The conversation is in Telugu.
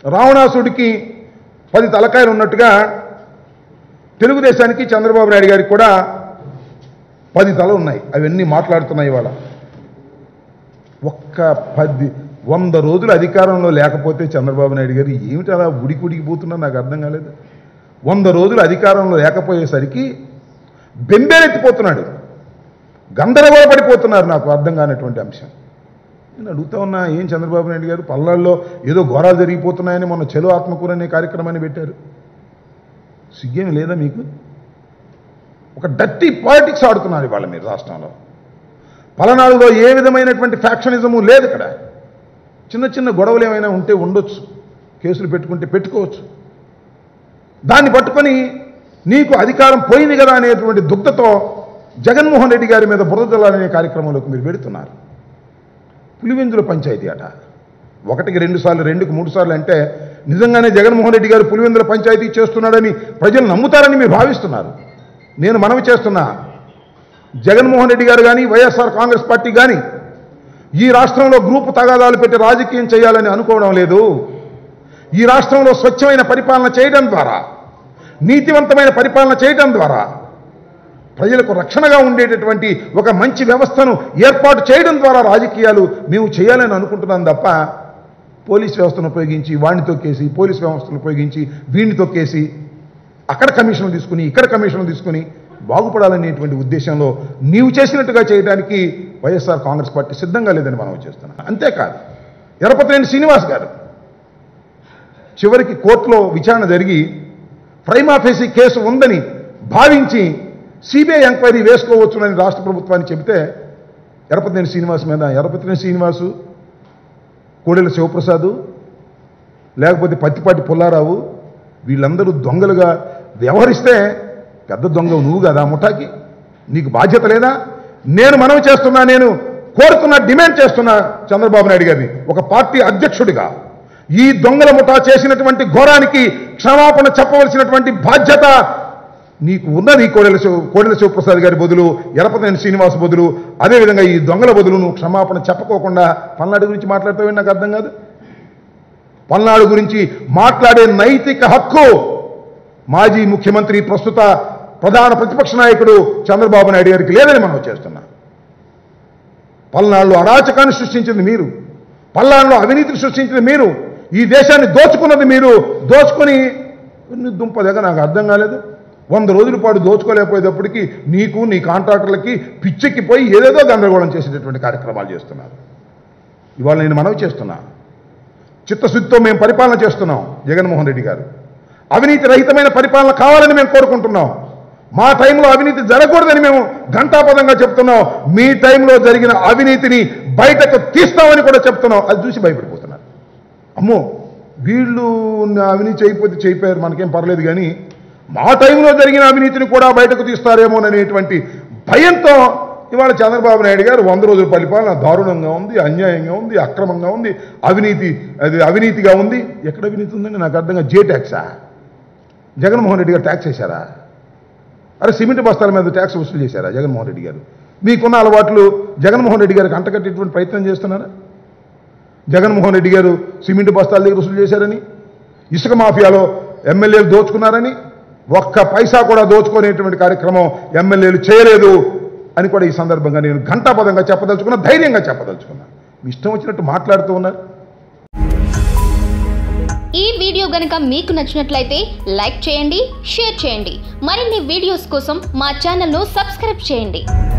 రావణాసుడికి 10 తలకాయలు ఉన్నట్టుగా తెలుగుదేశానికి చంద్రబాబు నాయుడు గారికి కూడా 10 తలలు ఉన్నాయి. అవన్నీ మాట్లాడుతున్నాయి. ఇవాళ ఒక్క 100 రోజులు అధికారంలో లేకపోతే చంద్రబాబు నాయుడు గారు ఏమిటి అలా ఉడికిపోతున్నా నాకు అర్థం కాలేదు. 100 రోజులు అధికారంలో లేకపోయేసరికి బెంబేలెత్తిపోతున్నాడు, గందరగోళ పడిపోతున్నారు. నాకు అర్థం కానటువంటి అంశం. నేను అడుగుతా ఉన్నా, ఏం చంద్రబాబు నాయుడు గారు పల్లెల్లో ఏదో ఘోరాలు జరిగిపోతున్నాయని మొన్న చెలో ఆత్మకూరు అనే కార్యక్రమాన్ని పెట్టారు. సిగ్గేమి లేదా మీకు? ఒక డర్టీ పాలిటిక్స్ ఆడుతున్నారు ఇవాళ మీరు రాష్ట్రంలో. పలనాడులో ఏ విధమైనటువంటి ఫ్యాక్షనిజము లేదు. ఇక్కడ చిన్న చిన్న గొడవలు ఏమైనా ఉంటే ఉండొచ్చు, కేసులు పెట్టుకుంటే పెట్టుకోవచ్చు. దాన్ని పట్టుకొని నీకు అధికారం పోయింది కదా అనేటువంటి దుగ్ధతో జగన్మోహన్ రెడ్డి గారి మీద బురద జల్లాలనే కార్యక్రమంలోకి మీరు పెడుతున్నారు. పులివెందుల పంచాయతీ అట 1కి 2 సార్లు 2కి 3 సార్లు అంటే నిజంగానే జగన్మోహన్ రెడ్డి గారు పులివెందుల పంచాయతీ చేస్తున్నాడని ప్రజలు నమ్ముతారని మీరు భావిస్తున్నారు. నేను మనవి చేస్తున్నా, జగన్మోహన్ రెడ్డి గారు కానీ వైఎస్ఆర్ కాంగ్రెస్ పార్టీ కానీ ఈ రాష్ట్రంలో గ్రూపు తగాదాలు పెట్టి రాజకీయం చేయాలని అనుకోవడం లేదు. ఈ రాష్ట్రంలో స్వచ్ఛమైన పరిపాలన చేయడం ద్వారా, నీతివంతమైన పరిపాలన చేయడం ద్వారా, ప్రజలకు రక్షణగా ఉండేటటువంటి ఒక మంచి వ్యవస్థను ఏర్పాటు చేయడం ద్వారా రాజకీయాలు మేము చేయాలని అనుకుంటున్నాం తప్ప పోలీస్ వ్యవస్థను ఉపయోగించి వాడిని తొక్కేసి, పోలీస్ వ్యవస్థను ఉపయోగించి వీడిని తొక్కేసి, అక్కడ కమిషన్లు తీసుకుని ఇక్కడ కమిషన్లు తీసుకుని బాగుపడాలనేటువంటి ఉద్దేశంలో నీవు చేసినట్టుగా చేయడానికి వైఎస్ఆర్ కాంగ్రెస్ పార్టీ సిద్ధంగా లేదని మనం చేస్తున్నాం. అంతేకాదు, ఎరపతినేని శ్రీనివాస్ గారు చివరికి కోర్టులో విచారణ జరిగి ప్రైమా ఫేసి కేసు ఉందని భావించి సిబిఐ ఎంక్వైరీ వేసుకోవచ్చునని రాష్ట్ర ప్రభుత్వాన్ని చెబితే ఎరపతినేని శ్రీనివాస్ మీద ఎరపతినేని శ్రీనివాసు, కోడెల శివప్రసాదు, లేకపోతే పత్తిపాటి పుల్లారావు వీళ్ళందరూ దొంగలుగా వ్యవహరిస్తే పెద్ద దొంగ నువ్వు కదా ముఠాకి, నీకు బాధ్యత లేదా? నేను మనవి చేస్తున్నా, నేను కోరుతున్నా, డిమాండ్ చేస్తున్నా చంద్రబాబు నాయుడు గారిని ఒక పార్టీ అధ్యక్షుడిగా ఈ దొంగల ముఠా చేసినటువంటి ఘోరానికి క్షమాపణ చెప్పవలసినటువంటి బాధ్యత నీకు ఉన్నది. కోడెల శివప్రసాద్ గారి బదులు, ఎరపతినేని శ్రీనివాస్ బదులు, అదేవిధంగా ఈ దొంగల బదులు నువ్వు క్షమాపణ చెప్పకోకుండా పల్నాడు గురించి మాట్లాడతావని నాకు అర్థం కాదు. పల్నాడు గురించి మాట్లాడే నైతిక హక్కు మాజీ ముఖ్యమంత్రి, ప్రస్తుత ప్రధాన ప్రతిపక్ష నాయకుడు చంద్రబాబు నాయుడు గారికి లేదని మనం చేస్తున్నాం. పల్నాడులో అరాచకాన్ని సృష్టించింది మీరు, పల్నాడులో అవినీతిని సృష్టించింది మీరు, ఈ దేశాన్ని దోచుకున్నది మీరు. దోచుకొని దుంపదగా నాకు అర్థం కాలేదు. 100 రోజుల పాటు దోచుకోలేకపోయేటప్పటికీ నీకు, నీ కాంట్రాక్టర్లకి పిచ్చెక్కిపోయి ఏదేదో గందరగోళం చేసేటటువంటి కార్యక్రమాలు చేస్తున్నారు. ఇవాళ నేను మనవి చేస్తున్నా, చిత్తశుద్ధితో మేము పరిపాలన చేస్తున్నాం. జగన్మోహన్ రెడ్డి గారు అవినీతి రహితమైన పరిపాలన కావాలని మేము కోరుకుంటున్నాం. మా టైంలో అవినీతి జరగకూడదని మేము ఘంటాపదంగా చెప్తున్నాం. మీ టైంలో జరిగిన అవినీతిని బయటకు తీస్తామని కూడా చెప్తున్నాం. అది చూసి భయపడిపోతున్నారు. అమ్మో వీళ్ళు అవినీతి చేయకపోతే చేయిపోయారు, మనకేం పర్లేదు, కానీ మా టైంలో జరిగిన అవినీతిని కూడా బయటకు తీస్తారేమోననేటువంటి భయంతో ఇవాళ చంద్రబాబు నాయుడు గారు 100 రోజుల పరిపాలన దారుణంగా ఉంది, అన్యాయంగా ఉంది, అక్రమంగా ఉంది, అవినీతిగా ఉంది. ఎక్కడ అవినీతి ఉందండి నాకు అర్థంగా? జే ట్యాక్సా? జగన్మోహన్ రెడ్డి గారు ట్యాక్స్ వేశారా? అరే సిమెంట్ బస్తాల మీద ట్యాక్స్ వసూలు చేశారా జగన్మోహన్ రెడ్డి గారు? మీకున్న అలవాట్లు జగన్మోహన్ రెడ్డి గారికి అంటకట్టేటువంటి ప్రయత్నం చేస్తున్నారా? జగన్మోహన్ రెడ్డి గారు సిమెంట్ బస్తాల దగ్గర వసూలు చేశారని, ఇసుక మాఫియాలో ఎమ్మెల్యేలు దోచుకున్నారని, ఒక్క పైసా కూడా దోచుకునేటువంటి కార్యక్రమం ఎమ్మెల్యేలు చేయలేదు అని కూడా ఈ సందర్భంగా నేను ఘంటాపదంగా చెప్పదలుచుకున్నా, ధైర్యంగా చెప్పదలుచుకున్నా. మీ ఇష్టం వచ్చినట్టు మాట్లాడుతూ ఉన్నారు. ఈ వీడియో గనుక మీకు నచ్చినట్లయితే లైక్ చేయండి, షేర్ చేయండి. మరిన్ని వీడియోస్ కోసం మా ఛానల్ను సబ్స్క్రైబ్ చేయండి.